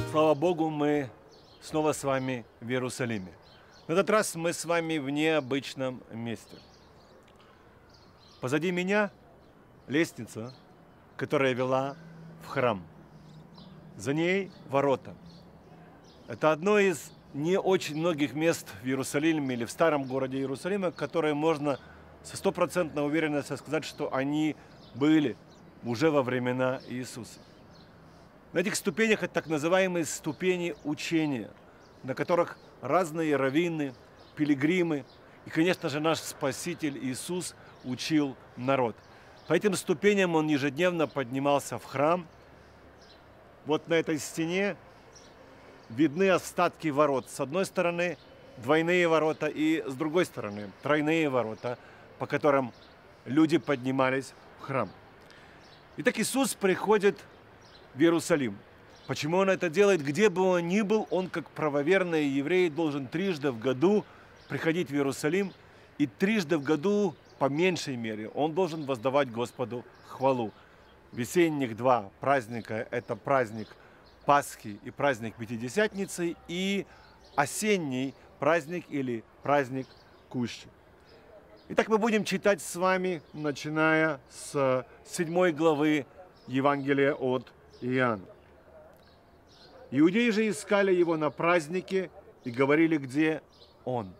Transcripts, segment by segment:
Слава Богу, мы снова с вами в Иерусалиме. В этот раз мы с вами в необычном месте. Позади меня лестница, которая вела в храм. За ней ворота. Это одно из не очень многих мест в Иерусалиме или в старом городе Иерусалима, которые можно со стопроцентной уверенностью сказать, что они были уже во времена Иисуса. На этих ступенях это так называемые ступени учения, на которых разные раввины, пилигримы и, конечно же, наш Спаситель Иисус учил народ. По этим ступеням он ежедневно поднимался в храм. Вот на этой стене видны остатки ворот. С одной стороны двойные ворота и с другой стороны тройные ворота, по которым люди поднимались в храм. Итак, Иисус приходит в Иерусалим. Почему он это делает? Где бы он ни был, он, как правоверный еврей, должен трижды в году приходить в Иерусалим, и трижды в году, по меньшей мере, он должен воздавать Господу хвалу. Весенних два праздника – это праздник Пасхи и праздник Пятидесятницы, и осенний праздник или праздник Кущи. Итак, мы будем читать с вами, начиная с 7 главы Евангелия от Иоанна. Иудеи же искали его на празднике и говорили, где он.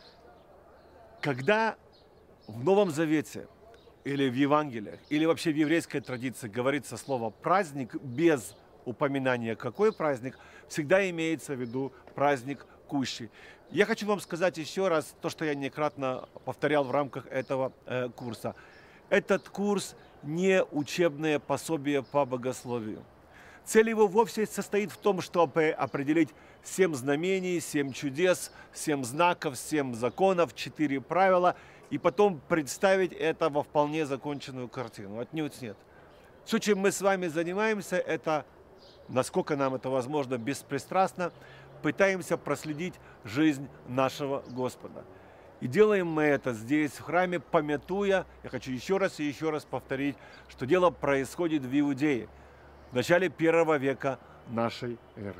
Когда в Новом Завете или в Евангелиях, или вообще в еврейской традиции говорится слово «праздник» без упоминания «какой праздник», всегда имеется в виду праздник Кущи. Я хочу вам сказать еще раз то, что я неоднократно повторял в рамках этого курса. Этот курс не учебное пособие по богословию. Цель его вовсе состоит в том, чтобы определить 7 знамений, 7 чудес, 7 знаков, 7 законов, 4 правила, и потом представить это во вполне законченную картину. Отнюдь нет. Все, чем мы с вами занимаемся, это, насколько нам это возможно, беспристрастно, пытаемся проследить жизнь нашего Господа. И делаем мы это здесь, в храме, памятуя, я хочу еще раз и еще раз повторить, что дело происходит в Иудее, в начале 1 века нашей эры.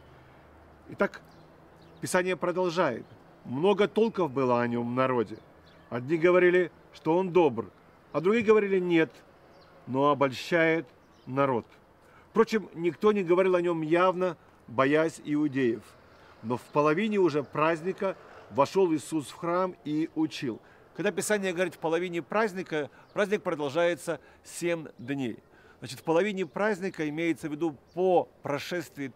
Итак, Писание продолжает. Много толков было о нем в народе. Одни говорили, что он добр, а другие говорили нет, но обольщает народ. Впрочем, никто не говорил о нем явно, боясь иудеев. Но в половине уже праздника вошел Иисус в храм и учил. Когда Писание говорит в половине праздника, праздник продолжается 7 дней. Значит, в половине праздника имеется в виду по прошествии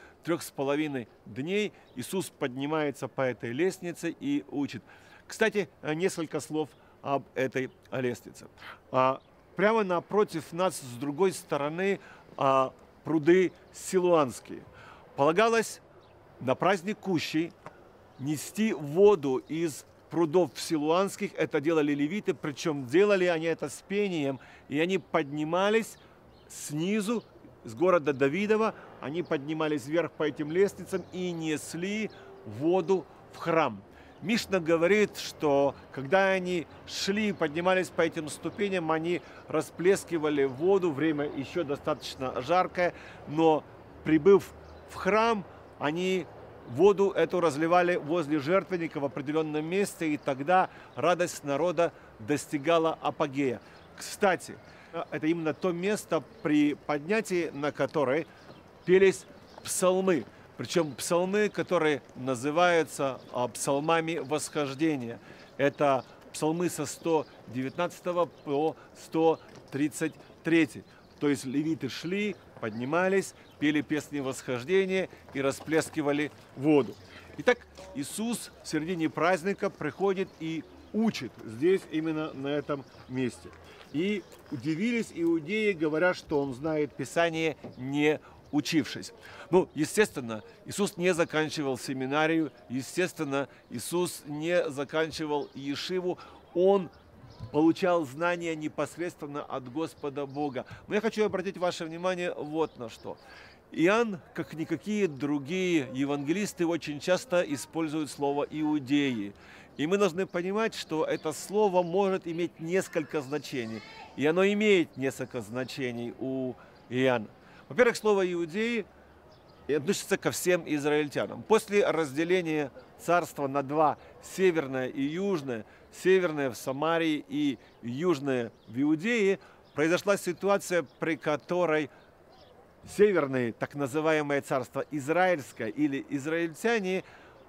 3-3,5 дней Иисус поднимается по этой лестнице и учит. Кстати, несколько слов об этой лестнице. Прямо напротив нас, с другой стороны, пруды Силуанские. Полагалось на праздник Кущи нести воду из прудов силуанских. Это делали левиты, причем делали они это с пением, и они поднимались снизу, с города Давидова, они поднимались вверх по этим лестницам и несли воду в храм. Мишна говорит, что когда они шли и поднимались по этим ступеням, они расплескивали воду, время еще достаточно жаркое, но прибыв в храм, они воду эту разливали возле жертвенника в определенном месте, и тогда радость народа достигала апогея. Кстати, это именно то место, при поднятии на которое пелись псалмы. Причем псалмы, которые называются псалмами восхождения. Это псалмы со 119 по 133. То есть левиты шли, поднимались, пели песни восхождения и расплескивали воду. Итак, Иисус в середине праздника приходит и учит здесь, именно на этом месте. И удивились иудеи, говоря, что он знает Писание, не учившись. Ну, естественно, Иисус не заканчивал семинарию, естественно, Иисус не заканчивал ешиву, он получал знания непосредственно от Господа Бога. Но я хочу обратить ваше внимание вот на что. Иоанн, как никакие другие евангелисты, очень часто использует слово «иудеи». И мы должны понимать, что это слово может иметь несколько значений. И оно имеет несколько значений у Иоанна. Во-первых, слово «иудеи» и относится ко всем израильтянам. После разделения царства на два, северное и южное, северное в Самарии и южное в Иудее, произошла ситуация, при которой северное, так называемое царство израильское или израильтяне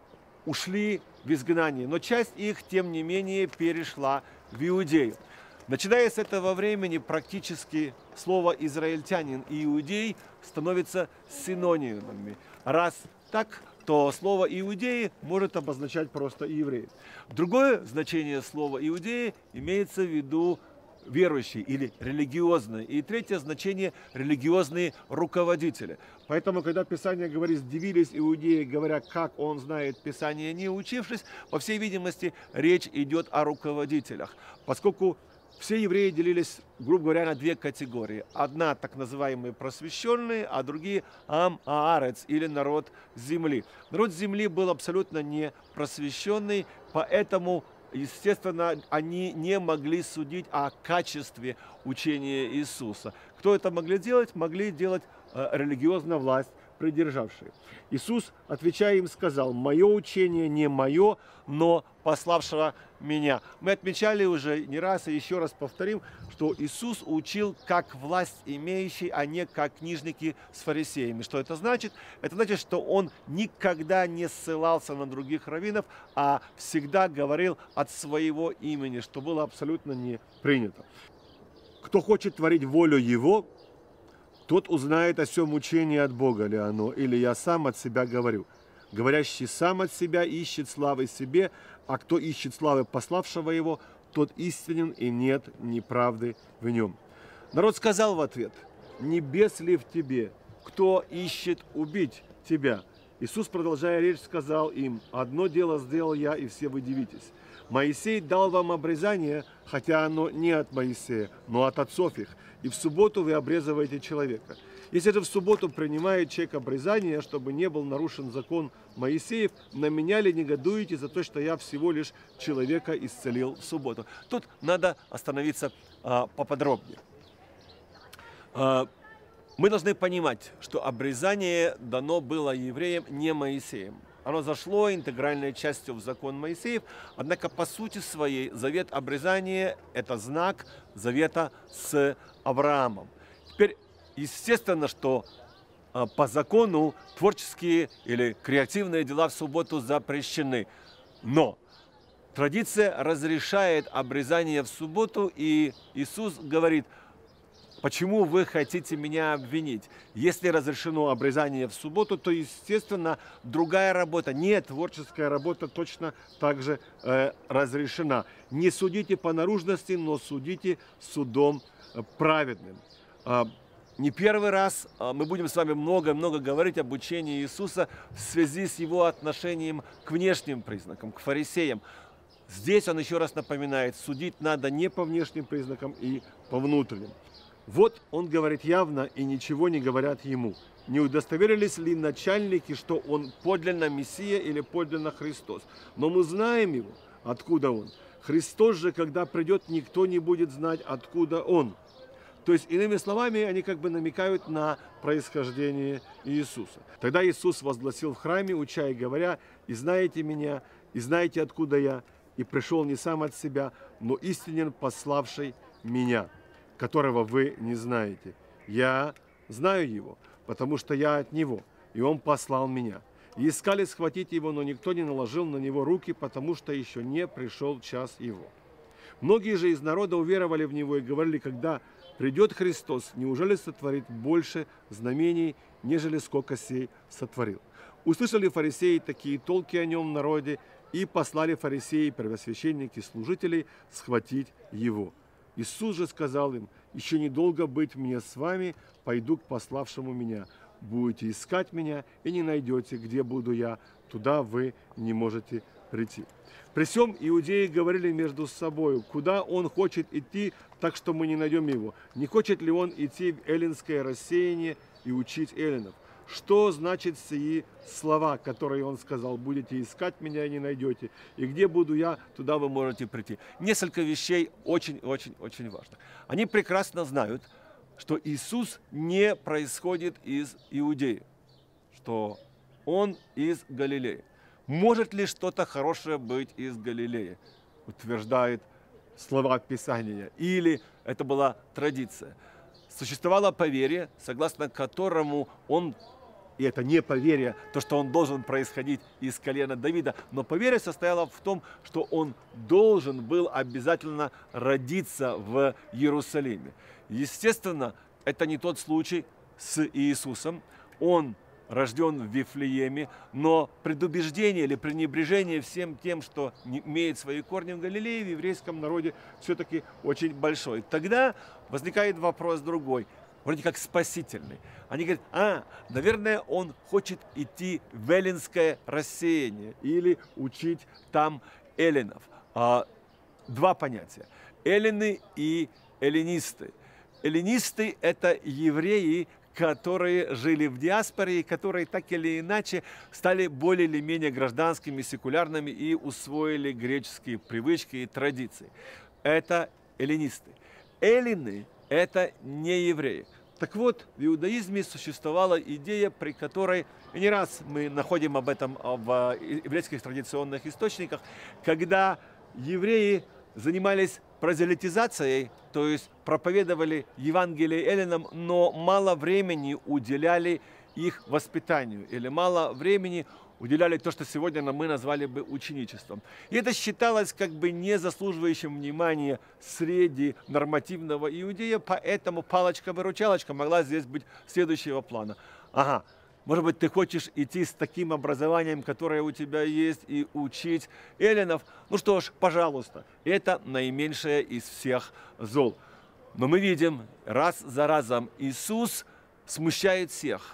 ушли в изгнание, но часть их, тем не менее, перешла в Иудею. Начиная с этого времени практически слово «израильтянин» и «иудей» становятся синонимами. Раз так, то слово «иудеи» может обозначать просто «евреи». Другое значение слова «иудеи» имеется в виду верующие или религиозные. И третье значение – религиозные руководители. Поэтому, когда Писание говорит, «дивились иудеи, говоря, как он знает Писание, не учившись», по всей видимости, речь идет о руководителях. Поскольку все евреи делились, грубо говоря, на две категории. Одна так называемые просвещенные, а другие ам-аарец, или народ земли. Народ земли был абсолютно не просвещенный, поэтому, естественно, они не могли судить о качестве учения Иисуса. Кто это могли делать? Могли делать религиозная власть, придержавшие. Иисус, отвечая им, сказал: «Мое учение не мое, но пославшего меня». Мы отмечали уже не раз и еще раз повторим, что Иисус учил как власть имеющий, а не как книжники с фарисеями. Что это значит? Это значит, что Он никогда не ссылался на других раввинов, а всегда говорил от своего имени, что было абсолютно не принято. Кто хочет творить волю Его, тот узнает о сем учении от Бога ли оно, или я сам от себя говорю. Говорящий сам от себя ищет славы себе, а кто ищет славы пославшего его, тот истинен, и нет неправды в нем. Народ сказал в ответ: «Не бес ли в тебе? Кто ищет убить тебя?» Иисус, продолжая речь, сказал им: «Одно дело сделал я, и все вы дивитесь. Моисей дал вам обрезание, хотя оно не от Моисея, но от отцов их, и в субботу вы обрезываете человека. Если же в субботу принимает человек обрезание, чтобы не был нарушен закон Моисеев, на меня ли негодуете за то, что я всего лишь человека исцелил в субботу?» Тут надо остановиться поподробнее. Мы должны понимать, что обрезание дано было евреям не Моисеем. Оно зашло интегральной частью в закон Моисеев, однако по сути своей завет обрезания – это знак завета с Авраамом. Теперь, естественно, что по закону творческие или креативные дела в субботу запрещены. Но традиция разрешает обрезание в субботу, и Иисус говорит: «Почему вы хотите меня обвинить? Если разрешено обрезание в субботу, то, естественно, другая работа, не творческая работа, точно так же разрешена. Не судите по наружности, но судите судом праведным». Не первый раз мы будем с вами много-много говорить об учении Иисуса в связи с его отношением к внешним признакам, к фарисеям. Здесь он еще раз напоминает: судить надо не по внешним признакам и по внутренним. Вот он говорит явно, и ничего не говорят ему. Не удостоверились ли начальники, что он подлинно Мессия или подлинно Христос? Но мы знаем его, откуда он. Христос же, когда придет, никто не будет знать, откуда он. То есть, иными словами, они как бы намекают на происхождение Иисуса. Тогда Иисус возгласил в храме, уча и говоря: «И знаете меня, и знаете, откуда я, и пришел не сам от себя, но истинен пославший меня, которого вы не знаете. Я знаю его, потому что я от него, и он послал меня. И искали схватить его, но никто не наложил на него руки, потому что еще не пришел час его. Многие же из народа уверовали в него и говорили: когда придет Христос, неужели сотворит больше знамений, нежели сколько сей сотворил? Услышали фарисеи такие толки о нем в народе, и послали фарисеи, первосвященники, служителей схватить его. Иисус же сказал им: «Еще недолго быть мне с вами, пойду к пославшему меня. Будете искать меня и не найдете, где буду я, туда вы не можете прийти». При сем иудеи говорили между собой: куда он хочет идти, так что мы не найдем его? Не хочет ли он идти в эллинское рассеяние и учить эллинов? Что значит сии слова, которые он сказал: будете искать меня и не найдете, и где буду я, туда вы можете прийти? Несколько вещей очень важных. Они прекрасно знают, что Иисус не происходит из Иудеи, что он из Галилеи. Может ли что-то хорошее быть из Галилеи? Утверждает слова Писания. Или это была традиция. Существовало поверье, согласно которому он, и это не поверье, то, что он должен происходить из колена Давида, но поверье состояло в том, что он должен был обязательно родиться в Иерусалиме. Естественно, это не тот случай с Иисусом. Он рожден в Вифлееме, но предубеждение или пренебрежение всем тем, что имеет свои корни в Галилее, в еврейском народе все-таки очень большой. Тогда возникает вопрос другой, вроде как спасительный. Они говорят, наверное, он хочет идти в эллинское рассеяние или учить там эллинов. Два понятия. Эллины и эллинисты. Эллинисты – это евреи, которые жили в диаспоре и которые так или иначе стали более или менее гражданскими, секулярными и усвоили греческие привычки и традиции. Это эллинисты. Эллины – это не евреи. Так вот, в иудаизме существовала идея, при которой, и не раз мы находим об этом в еврейских традиционных источниках, когда евреи занимались прозелитизацией, то есть проповедовали Евангелие эллинам, но мало времени уделяли их воспитанию или мало времени уделяли то, что сегодня мы назвали бы ученичеством. И это считалось как бы не заслуживающим внимания среди нормативного иудея, поэтому палочка-выручалочка могла здесь быть следующего плана. Может быть, ты хочешь идти с таким образованием, которое у тебя есть, и учить эллинов? Ну что ж, пожалуйста, это наименьшее из всех зол. Но мы видим, раз за разом Иисус смущает всех.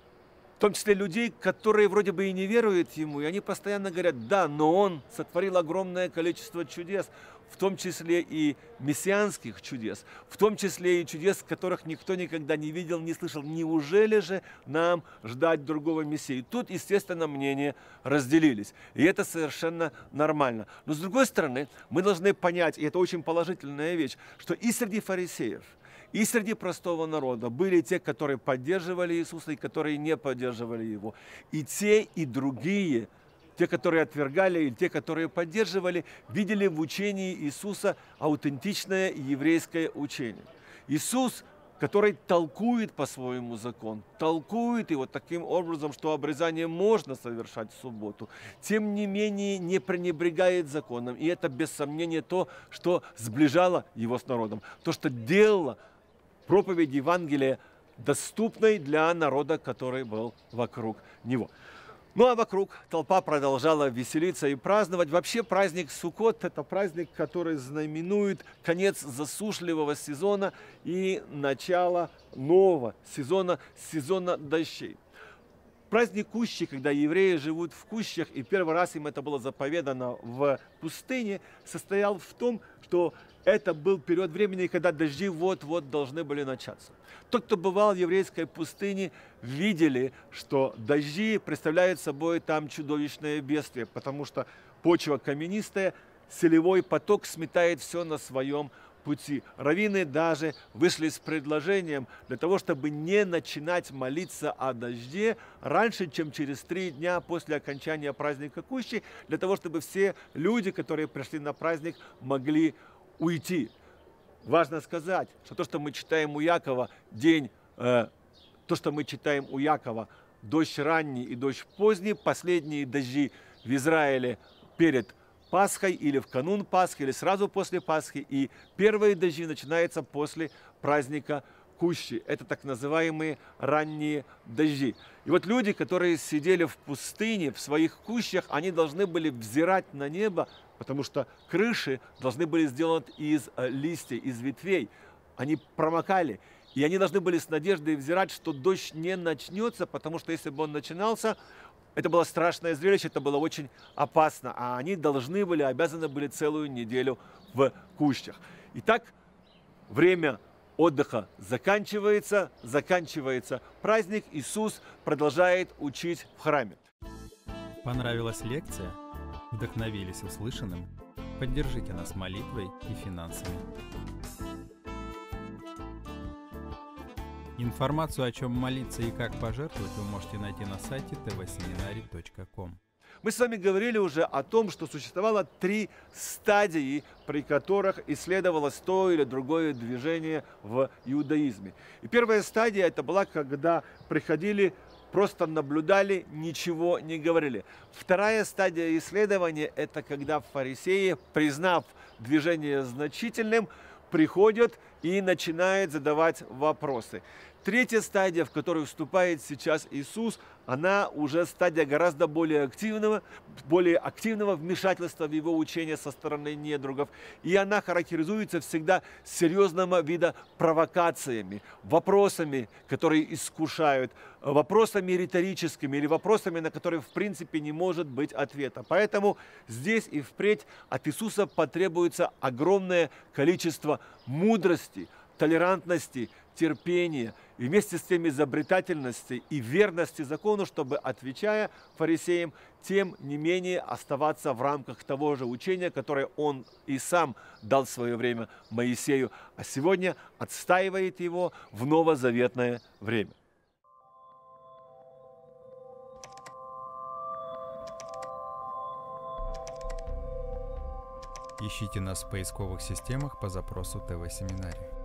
В том числе людей, которые вроде бы и не веруют Ему, и они постоянно говорят, да, но Он сотворил огромное количество чудес, в том числе и мессианских чудес, в том числе и чудес, которых никто никогда не видел, не слышал. Неужели же нам ждать другого Мессии? Тут, естественно, мнения разделились, и это совершенно нормально. Но, с другой стороны, мы должны понять, и это очень положительная вещь, что и среди фарисеев, и среди простого народа были те, которые поддерживали Иисуса, и которые не поддерживали Его. И те, и другие, те, которые отвергали, и те, которые поддерживали, видели в учении Иисуса аутентичное еврейское учение. Иисус, который толкует по своему закону, толкует его таким образом, что обрезание можно совершать в субботу, тем не менее не пренебрегает законом. И это, без сомнения, то, что сближало его с народом, то, что делало проповедь Евангелия доступной для народа, который был вокруг него. Ну а вокруг толпа продолжала веселиться и праздновать. Вообще праздник Суккот – это праздник, который знаменует конец засушливого сезона и начало нового сезона, сезона дождей. Праздник Кущи, когда евреи живут в кущах, и первый раз им это было заповедано в пустыне, состоял в том, что это был период времени, когда дожди вот-вот должны были начаться. Тот, кто бывал в еврейской пустыне, видели, что дожди представляют собой там чудовищное бедствие, потому что почва каменистая, селевой поток сметает все на своем пути. Раввины даже вышли с предложением для того, чтобы не начинать молиться о дожде раньше, чем через 3 дня после окончания праздника Кущи, для того, чтобы все люди, которые пришли на праздник, могли уйти. Важно сказать, что то, что мы читаем у Якова, дождь ранний и дождь поздний, последние дожди в Израиле перед Пасхой или в канун Пасхи, или сразу после Пасхи, и первые дожди начинаются после праздника Кущи. Это так называемые ранние дожди. И вот люди, которые сидели в пустыне, в своих кущах, они должны были взирать на небо, потому что крыши должны были сделаны из листьев, из ветвей. Они промокали. И они должны были с надеждой взирать, что дождь не начнется, потому что если бы он начинался, это было страшное зрелище, это было очень опасно. А они обязаны были целую неделю в кущах. Итак, время отдыха заканчивается праздник, Иисус продолжает учить в храме. Понравилась лекция? Вдохновились услышанным? Поддержите нас молитвой и финансами. Информацию, о чем молиться и как пожертвовать, вы можете найти на сайте tvseminary.com. Мы с вами говорили уже о том, что существовало 3 стадии, при которых исследовалось то или другое движение в иудаизме. И первая стадия это была, когда приходили, просто наблюдали, ничего не говорили. Вторая стадия исследования это когда фарисеи, признав движение значительным, приходят и начинают задавать вопросы. Третья стадия, в которую вступает сейчас Иисус, она уже стадия гораздо более активного вмешательства в его учение со стороны недругов. И она характеризуется всегда серьезного вида провокациями, вопросами, которые искушают, вопросами риторическими или вопросами, на которые в принципе не может быть ответа. Поэтому здесь и впредь от Иисуса потребуется огромное количество мудрости, толерантности, терпения и вместе с тем изобретательности и верности закону, чтобы, отвечая фарисеям, тем не менее оставаться в рамках того же учения, которое он и сам дал в свое время Моисею, а сегодня отстаивает его в новозаветное время. Ищите нас в поисковых системах по запросу ТВ Семинарий.